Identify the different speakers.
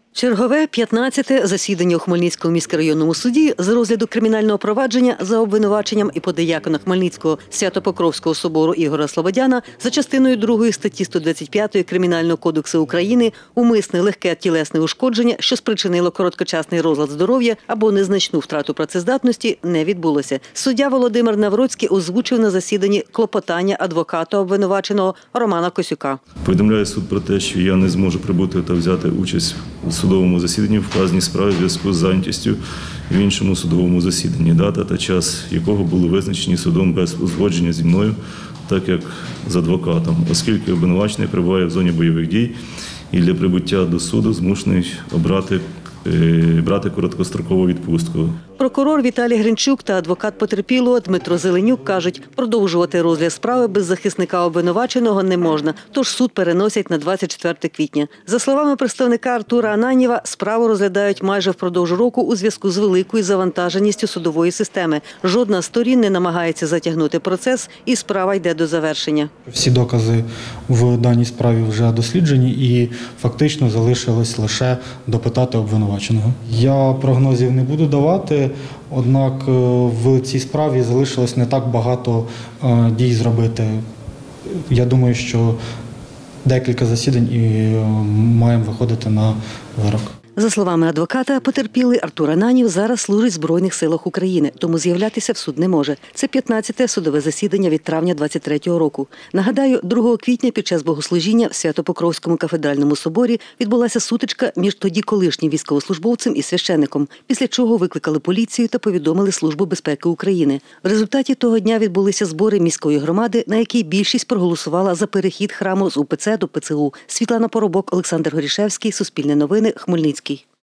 Speaker 1: Чергове 15-те засідання у Хмельницькому міськрайонному суді з розгляду кримінального провадження за обвинуваченням і подиякона Хмельницького Свято-Покровського собору Ігоря Слободяна за частиною 2 статті 125 Кримінального кодексу України умисне легке тілесне ушкодження, що спричинило короткочасний розлад здоров'я або незначну втрату працездатності, не відбулося. Суддя Володимир Навроцький озвучив на засіданні клопотання адвоката обвинуваченого Романа Косюка.
Speaker 2: Повідомляю суд про те, що я не зможу прибути та взяти участь у судовому засіданні в вказаній справі в зв'язку з зайнятістю в іншому судовому засіданні, дата та час якого були визначені судом без узгодження зі мною, так як з адвокатом, оскільки обвинувачений перебуває в зоні бойових дій і для прибуття до суду змушений брати короткострокову відпустку.
Speaker 1: Прокурор Віталій Гринчук та адвокат потерпілого Дмитро Зеленюк кажуть, продовжувати розгляд справи без захисника обвинуваченого не можна, тож суд переносять на 24 квітня. За словами представника Артура Ананьєва, справу розглядають майже впродовж року у зв'язку з великою завантаженістю судової системи. Жодна з сторін не намагається затягнути процес і справа йде до завершення.
Speaker 3: Всі докази в даній справі вже досліджені і фактично залишилось лише допитати обвинуваченого. Я прогнозів не буду давати. Однак в цій справі залишилось не так багато дій зробити. Я думаю, що декілька засідань і маємо виходити на вирок.
Speaker 1: За словами адвоката, потерпілий Артур Ананьєв зараз служить в Збройних силах України, тому з'являтися в суд не може. Це 15-те судове засідання від травня 23-го року. Нагадаю, 2 квітня під час богослужіння в Свято-Покровському кафедральному соборі відбулася сутичка між тоді колишнім військовослужбовцем і священником, після чого викликали поліцію та повідомили Службу безпеки України. В результаті того дня відбулися збори міської громади, на якій більшість проголосувала за перехід храму з УПЦ до ПЦУ. Світлана Поробок, Олександр Горішевський, Суспільне новини, Хмельницький.